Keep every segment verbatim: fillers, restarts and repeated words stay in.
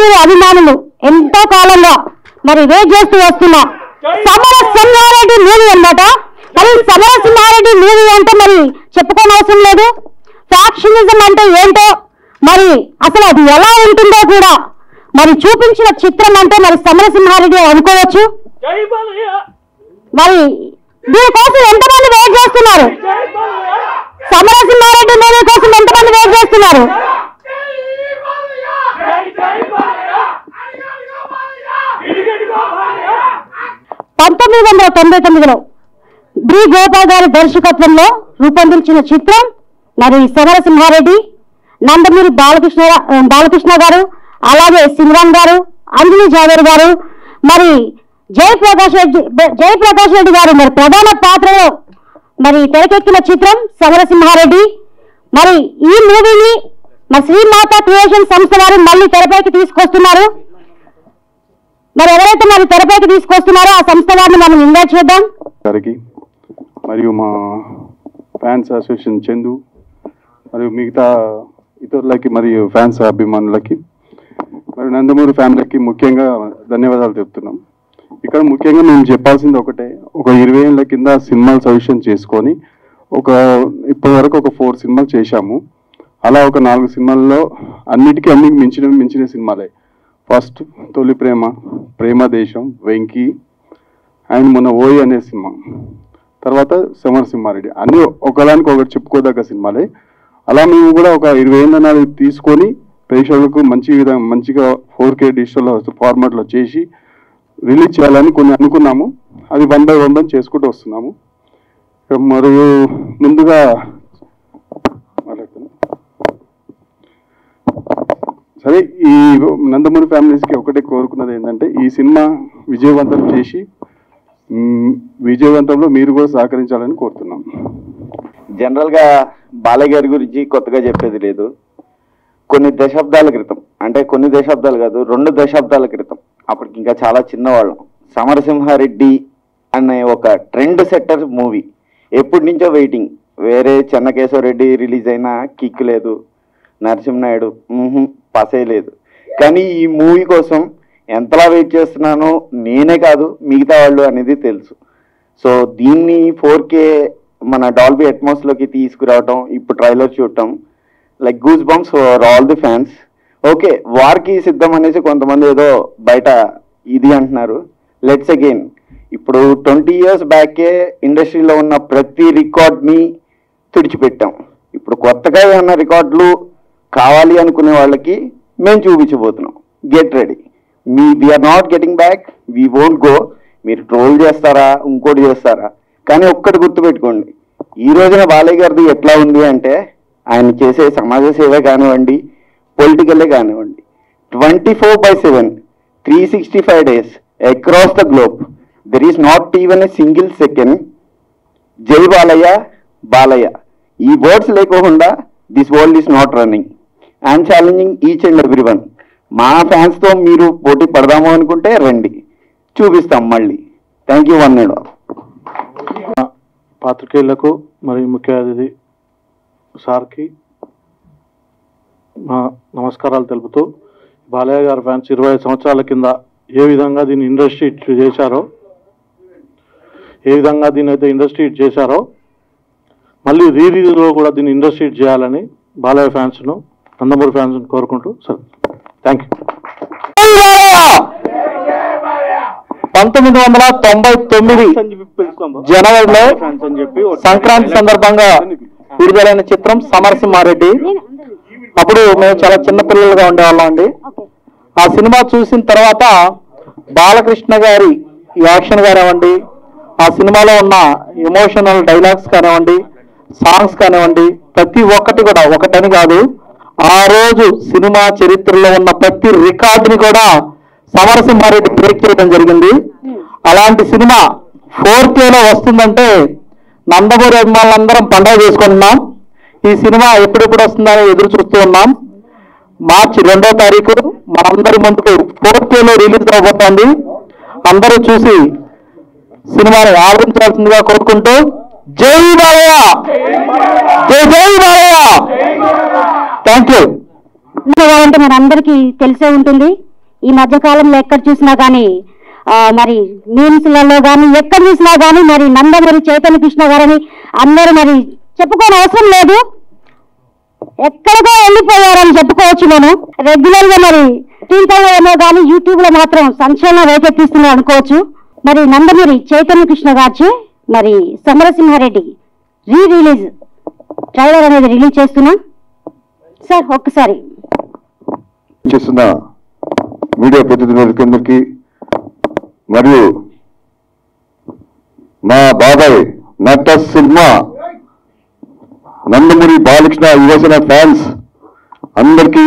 నందమూరి అభిమానులు ఎంతో కాలంగా మరి వెయిట్ చేస్తూ వస్తున్నా సమర సింహారెడ్డి మూవీ అన్నమాట. మరి సమర సింహారెడ్డి మూవీ అంటే మరి చెప్పుకోని అవసరం లేదు. ఫ్యాక్షనిజం అంటే ఏంటో మరి అసలు అది ఎలా ఉంటుందో కూడా మరి చూపించిన చిత్రం అంటే మరి సమర సింహారెడ్డి అనుకోవచ్చు. మరి దీనికోసం ఎంతమంది వెయిట్ చేస్తున్నారు? సమర సింహారెడ్డి మూవీ కోసం ఎంతమంది వెయిట్ చేస్తున్నారు? పంతొమ్మిది వందల తొంభై తొమ్మిదిలో డి గోపాల్ గారి దర్శకత్వంలో రూపొందించిన చిత్రం మరి సమర సింహారెడ్డి. నందమూరి బాలకృష్ణ బాలకృష్ణ గారు, అలాగే సిమ్రాన్ గారు, అంజలి జావేర్ గారు, మరి జయప్రకాష్ రెడ్డి జయప్రకాష్ రెడ్డి గారు మరి ప్రధాన పాత్రలో మరి తెరకెక్కిన చిత్రం సమర సింహారెడ్డి. మరి ఈ మూవీని మరి శ్రీమాత క్రియేషన్ సంస్థ వారు మళ్ళీ తెరపైకి తీసుకొస్తున్నారు. మరి ఎవరైతే మరి తెరపైకి తీసుకొస్తున్నారో ఆ సంస్థ వారిని మనం ఇన్వైట్ చేద్దాం. మరియు మా ఫ్యాన్స్ అసోసియేషన్ చందు మరియు మిగతా ఇతరులకి మరియు ఫ్యాన్స్ అభిమానులకి మరియు నందమూరి ఫ్యామిలీకి ముఖ్యంగా ధన్యవాదాలు చెప్తున్నాం. ఇక్కడ ముఖ్యంగా మేము చెప్పాల్సింది ఒకటే, ఒక ఇరవై ఏళ్ళ కింద సినిమాలు సజెషన్ చేసుకొని ఒక ఇప్పటి వరకు ఒక ఫోర్ సినిమాలు చేశాము. అలా ఒక నాలుగు సినిమాల్లో అన్నిటికీ అన్ని మించిన మించిన సినిమాలే. ఫస్ట్ తొలి ప్రేమ, ప్రేమ దేశం, వెంకీ అండ్ మొన్న ఓయి అనే సినిమా, తర్వాత సమర సింహారెడ్డి, అన్నీ ఒకదానికి ఒకటి చెప్పుకోదగ్గ సినిమాలే. అలా మేము కూడా ఒక ఇరవై ఏళ్ళ నాడు తీసుకొని ప్రేక్షకులకు మంచి విధంగా మంచిగా ఫోర్ కే డిజిటల్ ఫార్మాట్లో చేసి రిలీజ్ చేయాలని కొన్ని అనుకున్నాము. అది వన్ బై వన్ బై చేసుకుంటూ వస్తున్నాము. మరియు ముందుగా సరే, ఈ నందమూరి ఫ్యామిలీస్కి ఒకటే కోరుకున్నది ఏంటంటే ఈ సినిమా విజయవంతం చేసి విజయవంతంలో మీరు కూడా సహకరించాలని కోరుతున్నాం. జనరల్గా బాలయ్య గారి గురించి కొత్తగా చెప్పేది లేదు. కొన్ని దశాబ్దాల క్రితం, అంటే కొన్ని దశాబ్దాలు కాదు రెండు దశాబ్దాల క్రితం, అప్పటికి ఇంకా చాలా చిన్నవాళ్ళం, సమరసింహారెడ్డి అనే ఒక ట్రెండ్ సెట్టర్ మూవీ ఎప్పటి నుంచో వెయిటింగ్. వేరే చెన్నకేశవరెడ్డి రిలీజ్ అయినా కిక్ లేదు, నరసింహనాయుడు పసే లేదు. కానీ ఈ మూవీ కోసం ఎంతలా వెయిట్ చేస్తున్నానో నేనే కాదు మిగతా వాళ్ళు అనేది తెలుసు. సో దీన్ని ఫోర్ కే మన డాల్బీ అట్మాస్లోకి తీసుకురావటం, ఇప్పుడు ట్రైలర్ చూడటం, like goose bumps for all the fans. Okay, వార్కి సిద్ధం అనేసి కొంతమంది ఏదో బయట ఇది అంటున్నారు. లెట్స్ అగైన్, ఇప్పుడు ట్వంటీ ఇయర్స్ బ్యాకే ఇండస్ట్రీలో ఉన్న ప్రతి రికార్డ్ని తుడిచిపెట్టాం. ఇప్పుడు కొత్తగా ఏమన్నా రికార్డులు కావాలి అనుకునే వాళ్ళకి మేము చూపించబోతున్నాం. Get ready. మీ we are not getting back, we won't go. మీరు ట్రోల్ చేస్తారా, ఇంకోటి చేస్తారా, కానీ ఒక్కటి గుర్తుపెట్టుకోండి, ఈ రోజున బాలయ్య గారిది ఎట్లా ఉంది అంటే ఆయన చేసే సమాజ సేవ కానివ్వండి, పొలిటికలే కానివ్వండి, twenty four by seven three sixty five days across the globe there is not even a single second జై బాలయ్య బాలయ్య ఈ వర్డ్స్ లేకోకుండా this world is not running. I'm challenging each and every one. మా ఫ్యాన్స్తో మీరు పోటీ పడదాము అనుకుంటే రండి, చూపిస్తాం మళ్ళీ. Thank you one and all. పాత్రికేయులకు మరియు ముఖ్య అతిథి సార్కి మా నమస్కారాలు తెలుపుతూ, బాలయ్య గారి ఫ్యాన్స్ ఇరవై సంవత్సరాల కింద ఏ విధంగా దీన్ని ఇండస్ట్రీ చేశారో ఏ విధంగా దీన్ని అయితే ఇండస్ట్రీ చేశారో మళ్ళీ రీ రిలీజ్లో కూడా దీన్ని ఇండస్ట్రీ చేయాలని బాలయ్య ఫ్యాన్స్ను, నందమూరి ఫ్యాన్స్ను కోరుకుంటూ సార్ థ్యాంక్ యూ. పంతొమ్మిది వందల తొంభై తొమ్మిది జనవరిలో సంక్రాంతి సందర్భంగా విడుదలైన చిత్రం సమరసింహారెడ్డి. అప్పుడు మేము చాలా చిన్న పిల్లలుగా ఉండేవాళ్ళం అండి. ఆ సినిమా చూసిన తర్వాత బాలకృష్ణ గారి యాక్షన్ కానివ్వండి, ఆ సినిమాలో ఉన్న ఎమోషనల్ డైలాగ్స్ కానివ్వండి, సాంగ్స్ కానివ్వండి, ప్రతి ఒక్కటి కూడా ఒకటని కాదు, ఆ రోజు సినిమా చరిత్రలో ఉన్న ప్రతి రికార్డుని కూడా సమరసింహారెడ్డి బ్రేక్ చేయడం జరిగింది. అలాంటి సినిమా ఫోర్ కేలో వస్తుందంటే నందమూరి అభిమానులందరం పండుగ చేసుకుంటున్నాం. ఈ సినిమా ఎప్పుడెప్పుడు వస్తుందని ఎదురు చూస్తూ ఉన్నాం. మార్చి రెండో తారీఖు మనందరి ముందుకు ఫోర్ కేలో రిలీజ్ అవబోతోంది. అందరూ చూసి సినిమాని ఆదరించాల్సిందిగా కోరుకుంటూ జై బాలయ్య, జై జై బాలయ్య. Thank you. అంటే మనందరికీ తెలిసే ఉంటుంది, ఈ మధ్య కాలంలో ఎక్కడ చూసినా కానీ మరి మీమ్స్లలో కానీ ఎక్కడ చూసినా కానీ మరి నందమూరి చైతన్య కృష్ణ గారని అందరూ మరి చెప్పుకోని అవసరం లేదు, ఎక్కడికో వెళ్ళిపోయారని చెప్పుకోవచ్చు. నేను రెగ్యులర్ గా మరి టీవీలో ఏమో కానీ యూట్యూబ్ లో మాత్రం సంచలనం రేకెత్తిస్తున్నారు అనుకోవచ్చు. మరి నందమూరి చైతన్య కృష్ణ గారి మరి సమరసింహారెడ్డి రీ రిలీజ్ ట్రైలర్ అనేది రిలీజ్ చేస్తున్నాం సార్. ఒక్కసారి చేస్తున్న మీడియా ప్రతినిధులందరికీ మరియు మా బాబాయ్ నట సినిమా నందమూరి బాలకృష్ణ యువసేన ఫ్యాన్స్ అందరికీ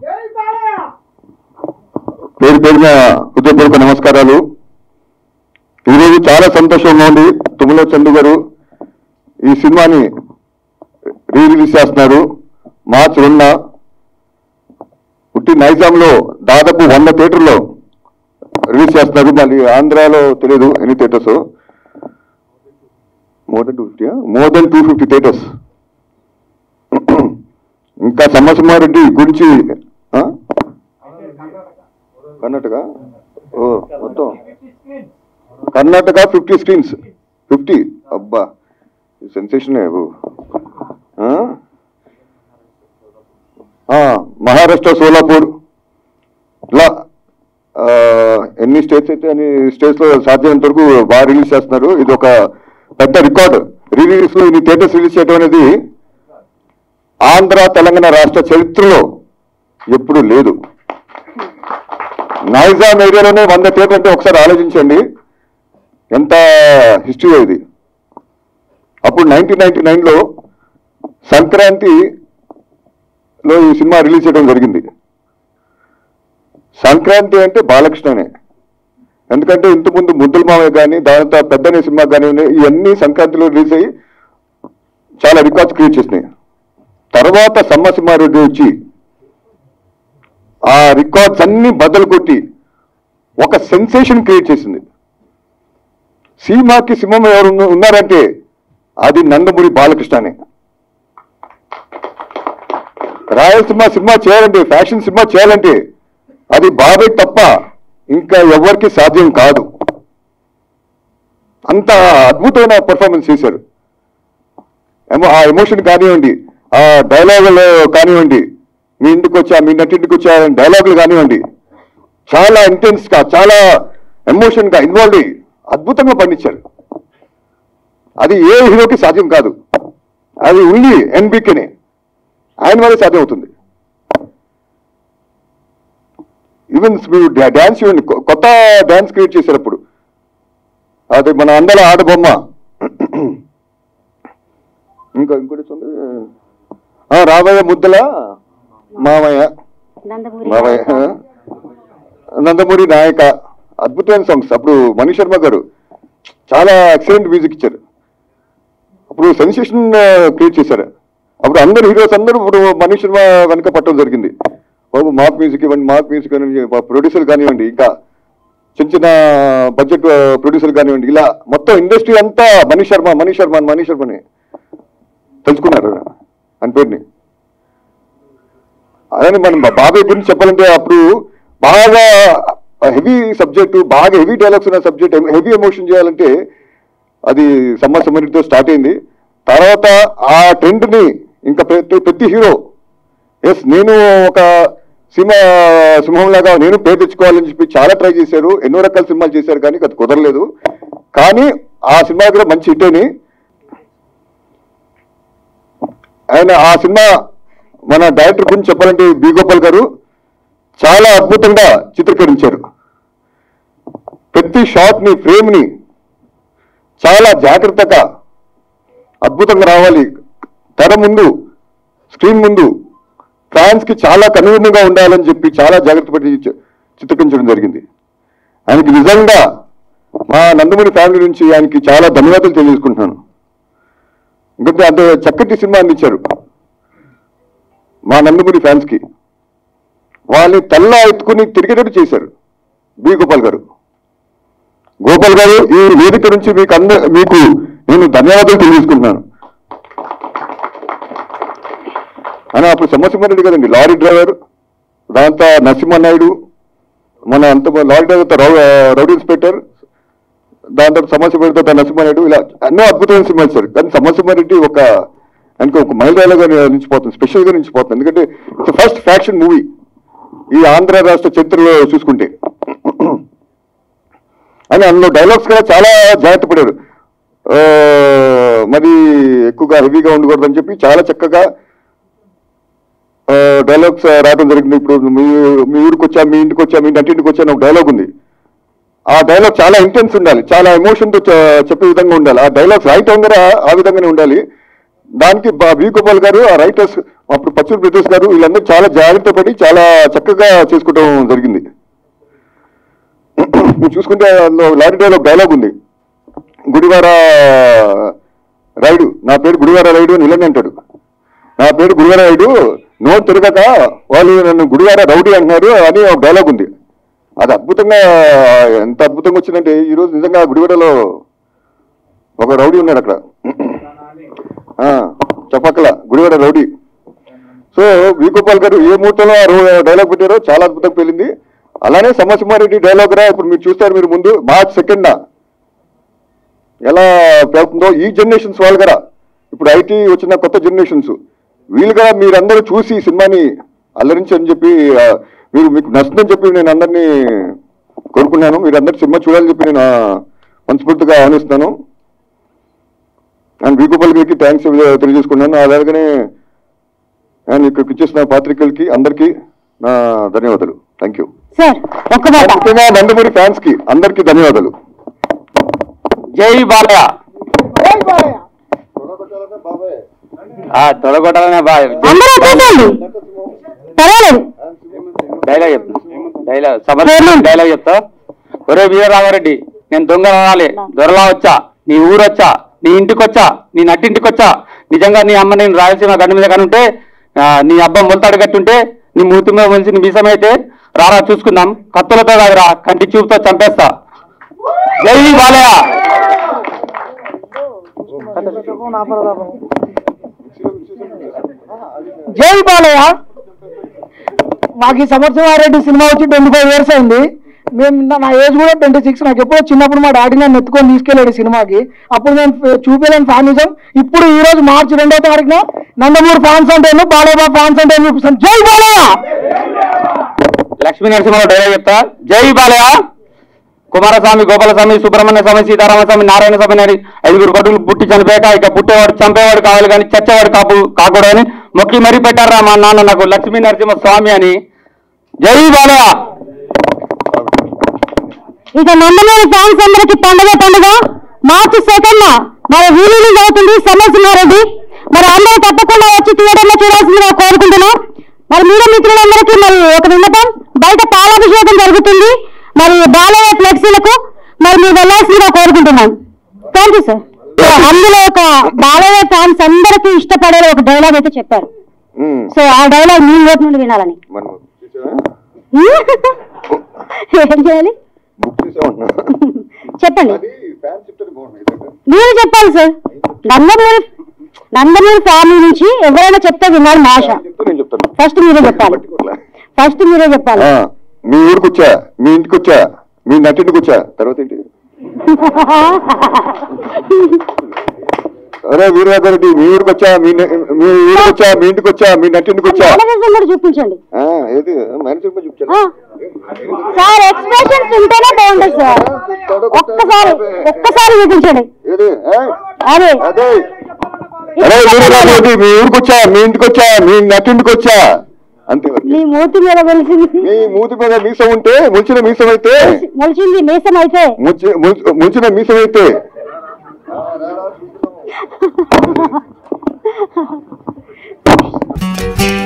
పేరు పేరున హృదయపూర్వక నమస్కారాలు. ఈరోజు చాలా సంతోషంగా ఉంది. తుమ్మల చందు గారు ఈ సినిమాని రీ రిలీజ్ చేస్తున్నారు మార్చి రెండున. పుట్టి నైజాంలో దాదాపు వంద థియేటర్లో రిలీజ్ చేస్తున్నారు. మళ్ళీ ఆంధ్రాలో తెలియదు ఎన్ని theatres, more than two fifty more than two fifty theatres. ఇంకా సమరసింహారెడ్డి గురించి కర్ణాటక ఓ మొత్తం కర్ణాటక ఫిఫ్టీ స్క్రీన్స్ ఫిఫ్టీ అబ్బా సెన్సేషన్. మహారాష్ట్ర సోలాపూర్ ఇలా ఎన్ని స్టేట్స్ అయితే అన్ని స్టేట్స్ లో సాధ్యమైనంత వరకు బాగా రిలీజ్ చేస్తున్నారు. ఇది ఒక పెద్ద రికార్డ్. రిలీజ్ లో ఇన్ని థియేటర్స్ రిలీజ్ చేయడం అనేది ఆంధ్ర తెలంగాణ రాష్ట్ర చరిత్రలో ఎప్పుడూ లేదు. నైజాం ఏరియాలోనే వంద థియేటర్ అంటే ఒకసారి ఆలోచించండి ఎంత హిస్టరీ ఇది. అప్పుడు నైన్టీన్ నైన్టీ నైన్ లో సంక్రాంతిలో ఈ సినిమా రిలీజ్ చేయడం జరిగింది. సంక్రాంతి అంటే బాలకృష్ణనే, ఎందుకంటే ఇంతకుముందు ముద్దుల మావయ్య కానీ దానితో పెద్దనే సినిమా కానీ ఇవన్నీ సంక్రాంతిలో రిలీజ్ అయ్యి చాలా రికార్డ్స్ క్రియేట్ చేసినాయి. తర్వాత సమరసింహారెడ్డి వచ్చి ఆ రికార్డ్స్ అన్ని బద్దలు కొట్టి ఒక సెన్సేషన్ క్రియేట్ చేసింది. సినిమాకి సింహం ఎవరు ఉన్నారంటే అది నందమూరి బాలకృష్ణనే. రాయలసీమ సినిమా చేయాలంటే, ఫ్యాషన్ సినిమా చేయాలంటే అది బాబాయ్ తప్ప ఇంకా ఎవరికి సాధ్యం కాదు. అంత అద్భుతమైన పర్ఫార్మెన్స్ చేశారు. ఆ ఎమోషన్ కానివ్వండి, ఆ డైలాగులు కానివ్వండి, మీ ఇంటికి వచ్చా మీ నటింటికి వచ్చా డైలాగులు కానివ్వండి, చాలా ఇంటెన్స్ గా చాలా ఎమోషన్ గా ఇన్వాల్వ్ అయ్యి అద్భుతంగా పండించారు. అది ఏ హీరోకి సాధ్యం కాదు. అది ఓన్లీ ఎన్బికేనే, ఆయన వల్ల సాధ్యం అవుతుంది. ఈవెన్ మీరు డ్యాన్స్ చూడండి, కొత్త డ్యాన్స్ క్రియేట్ చేశారు అప్పుడు. అది మన అందల ఆడబొమ్మ. ఇంకా ఇంకోటి రాబోయే ముద్దల మామయ్య మామయ్య నందమూరి నాయక, అద్భుతమైన సాంగ్స్. అప్పుడు మణి శర్మ గారు చాలా ఎక్సలెంట్ మ్యూజిక్ ఇచ్చారు. అప్పుడు సెన్సేషన్ క్రియేట్ చేశారు. అప్పుడు అందరు హీరోస్ అందరూ ఇప్పుడు మణి శర్మ వెనక పట్టడం జరిగింది. బాబు మాక్ మ్యూజిక్ ఇవ్వండి, మాక్ మ్యూజిక్ అని ప్రొడ్యూసర్ కానివ్వండి, ఇంకా చిన్న చిన్న బడ్జెట్ ప్రొడ్యూసర్ కానివ్వండి, ఇలా మొత్తం ఇండస్ట్రీ అంతా మణి శర్మ మణి శర్మ మణి శర్మని తెలుసుకున్నారు అని పేరుని. అదే మనం బాబాయ్ గురించి చెప్పాలంటే అప్పుడు బాగా హెవీ సబ్జెక్టు, బాగా హెవీ డైలాగ్స్ ఉన్న సబ్జెక్ట్, హెవీ ఎమోషన్ చేయాలంటే అది సమరసింహారెడ్డితో స్టార్ట్ అయింది. తర్వాత ఆ ట్రెండ్ని ఇంకా ప్రతి ప్రతి హీరో ఎస్ నేను ఒక సినిమా సింహంలాగా నేను పేరు తెచ్చుకోవాలని చెప్పి చాలా ట్రై చేశారు. ఎన్నో రకాల సినిమాలు చేశారు కానీ అది కుదరలేదు. కానీ ఆ సినిమా కూడా మంచి హిట్ అని ఆయన ఆ సినిమా మన డైరెక్టర్ గురించి చెప్పాలంటే బి గోపాల్ గారు చాలా అద్భుతంగా చిత్రీకరించారు. ప్రతి షాట్ ని ఫ్రేమ్ ని చాలా జాగ్రత్తగా అద్భుతంగా రావాలి. తెర ముందు స్క్రీన్ ముందు ఫ్యాన్స్ కి చాలా కనువిందుగా ఉండాలని చెప్పి చాలా జాగ్రత్త పడి చిత్రీకరించడం జరిగింది. ఆయనకి నిజంగా మా నందమూరి ఫ్యామిలీ నుంచి ఆయనకి చాలా ధన్యవాదాలు తెలియజేసుకుంటున్నాను. ఎందుకంటే అంత చక్కటి సినిమా అందించారు మా నందమూరి ఫ్యాన్స్ కి. వాళ్ళని తల్ల ఎత్తుకుని తిరిగేటట్టు చేశారు బి గోపాల్ గారు. గోపాల్ గారు ఈ వేదిక నుంచి మీకు అంద మీకు నేను ధన్యవాదాలు తెలియజేసుకుంటున్నాను. అని అప్పుడు సమరసింహారెడ్డి కదండి లారీ డ్రైవర్, దాంతో నరసింహనాయుడు, మన అంత లారీ రౌడీ ఇన్స్పెక్టర్, దాని తర్వాత సమస్య పెడితే నరసింహారెడ్డి, ఇలా ఎన్నో అద్భుతమైన సినిమాలు సార్. కానీ సమస్యమారెడ్డి ఒక ఆయనకు ఒక మైలురాయిగా నిలిచిపోతుంది, స్పెషల్గా నిలిచిపోతుంది. ఎందుకంటే ఇట్స్ ఫస్ట్ ఫ్యాక్షన్ మూవీ ఈ ఆంధ్ర రాష్ట్ర చరిత్రలో చూసుకుంటే. అని అందులో డైలాగ్స్ కూడా చాలా జాగ్రత్త పడారు. మరి ఎక్కువగా హెవీగా ఉండకూడదని చెప్పి చాలా చక్కగా డైలాగ్స్ రావడం జరిగింది. ఇప్పుడు మీ మీ ఊరికి వచ్చా, మీ ఇంటికి వచ్చా, మీ ఇంటికి వచ్చా అని ఒక డైలాగ్ ఉంది. ఆ డైలాగ్ చాలా ఇంటెన్స్ ఉండాలి, చాలా ఎమోషన్తో చెప్పే విధంగా ఉండాలి. ఆ డైలాగ్స్ రైట్ అందరూ ఆ విధంగానే ఉండాలి. దానికి వి గోపాల్ గారు, ఆ రైటర్స్ అప్పుడు పచ్చూరు బ్రదర్స్ గారు వీళ్ళందరూ చాలా జాగ్రత్త పడి చాలా చక్కగా చేసుకోవడం జరిగింది. మీరు చూసుకుంటే అందులో లారీ డైలాగ్ డైలాగ్ ఉంది, గుడివార రైడు, నా పేరు గుడివార రైడు అని విలన్ అంటాడు. నా పేరు గుడివార రైడు, నోట్ తిరగక వాళ్ళు నన్ను గుడివార రౌడీ అంటున్నారు అని ఒక డైలాగ్ ఉంది. అది అద్భుతంగా, ఎంత అద్భుతంగా వచ్చిందంటే ఈరోజు నిజంగా గుడివాడలో ఒక రౌడీ ఉన్నాడు అక్కడ, చెప్పక్కల Gudivada rowdy. So V Gopal గారు ఏ ముహూర్తంలో డైలాగ్ పెట్టారో చాలా అద్భుతంగా పెళ్ళింది. అలానే సమసింహారెడ్డి డైలాగ్ రా ఇప్పుడు మీరు చూస్తారు, మీరు ముందు మార్చ్ సెకండ్ ఎలా పెడుతుందో ఈ జనరేషన్స్ వాళ్ళు కదా, ఇప్పుడు ఐటీ వచ్చిన కొత్త జనరేషన్స్ వీళ్ళుగా మీరందరూ చూసి ఈ సినిమాని అల్లరించని చెప్పి, మీరు మీకు నచ్చుతుందని చెప్పి నేను అందరినీ కోరుకున్నాను. మీరు అందరు సినిమా చూడాలని చెప్పి నేను మనస్ఫూర్తిగా ఆహ్వానిస్తున్నాను. అండ్ వి గోపాల్ గారికి థ్యాంక్స్ తెలియజేసుకున్నాను. అలాగనే నేను ఇక్కడికి ఇచ్చేసిన పాత్రికలకి అందరికీ నా ధన్యవాదాలు. Thank you. ముఖ్యంగా నందమూరి ఫ్యాన్స్ కి అందరికీ ధన్యవాదాలు. జై బాలయ్య. తొడగొట్టాలనే బాయ్ డైలాగ్ చెప్తా, డైలాగ్ సమర్థ డైలాగ్ చెప్తా. ఒరే వీరరామారెడ్డి, నేను దొంగ రావాలి, దొరలా వచ్చా, నీ ఊరు వచ్చా, నీ ఇంటికి వచ్చా, నీ నట్టింటికి వచ్చా. నిజంగా నీ అమ్మ నేను రాయలసీమ గడ్డ మీద కనుంటే, నీ అబ్బా మొలతాడు కట్టుంటే, నీ మూతి మీద మనిషి నీ మీసమైతే రారా చూసుకుందాం, కత్తులతో కాదురా కంటి చూపుతో చంపేస్తా. జై బాలయ్య. జై బాలయ్య. మాకు ఈ సమర్థమారెడ్డి సినిమా వచ్చి ట్వంటీ ఫైవ్ ఇయర్స్ అయింది. మేము నా ఏజ్ కూడా ట్వంటీ సిక్స్. నాకు ఎప్పుడో చిన్నప్పుడు మా డాడీ నన్ను ఎత్తుకొని తీసుకెళ్ళాడు సినిమాకి. అప్పుడు నేను చూపలేని ఫ్యానిజం. ఇప్పుడు ఈ రోజు మార్చి రెండో తారీఖున నందమూరి ఫ్యాన్స్ అంటే బాలయ్య ఫ్యాన్స్ అంటే చూపిస్తాను. జై బాలయ్య. లక్ష్మీ నరసింహ డైలాగ్ చెప్తా. జై బాలయ్య. కుమారస్వామి, గోపాలస్వామి, సుబ్రహ్మణ్య స్వామి, సీతారామస్వామి, నారాయణ స్వామి నారి ఐదుగురు కొడుకులు పుట్టి చనిపోయాక ఇక పుట్టేవాడు చంపేవాడు కావాలి కానీ చచ్చేవాడు కాపు కాకూడదని మొక్కి మరీ పెట్టారా మా నాన్న నాకు లక్ష్మీ నరసింహ స్వామి అని. జై బాలయ్య. ఇక నందమూరి ఫ్యాన్స్ అందరికి పండుగ పండుగ మార్చి సెకండ్ మరి రిలీజ్ అవుతుంది సమసింహారెడ్డి. మరి అందరూ తప్పకుండా వచ్చి థియేటర్లో చూడాల్సిందిగా కోరుకుంటున్నాం. మరి మీడియా మిత్రులందరికీ మరి ఒక విన్నపం, బయట పాలాభిషేకం జరుగుతుంది. మరి బాలయ్య ఫ్లెక్సీలకు మరి మీరు వెళ్ళాల్సిందిగా కోరుకుంటున్నాం. Thank you sir. అందులో ఒక బాలయ్య ఫ్యాన్స్ అందరికీ ఇష్టపడే ఒక డైలాగ్ అయితే చెప్పారు. సో ఆ డైలాగ్ మీ నోటి నుండి వినాలని. ఏం చేయాలి చెప్పండి, మీరు చెప్పాలి సార్. నందమూరి నందమూరి ఫ్యామిలీ నుంచి ఎవరైనా చెప్తే వినాలి భాష. ఫస్ట్ మీరే చెప్పాలి, ఫస్ట్ మీరే చెప్పాలి. మీ ఊరికి వచ్చా, మీ ఇంటికి వచ్చా, మీ నటింటికి వచ్చా, తర్వాత ఏంటి? అరే వీరరాజారెడ్డి, మీ ఊరికి వచ్చా, మీ మీ ఊరికి వచ్చా, మీ ఇంటికి వచ్చా, మీ నటింటికి వచ్చా చూపించండి. ఏది మేనేజర్ చూపించండి సార్. ఎక్స్ప్రెషన్స్ ఉంటేనే బాగుంటుంది సార్. ఒక్కసారి ఒక్కసారి చూపించండి. అదే అదే అరే వీరరాజారెడ్డి, మీ ఊరికి వచ్చా, మీ ఇంటికి వచ్చా, మీ నటింటికి వచ్చా, అంతే. మీ మూతి మీద మొలిసింది, మీ మూతి మీద మీసం ఉంటే ముంచిన మీసం అయితే మొలిచింది మీసం అయితే ముంచిన మీసం అయితే Thank you.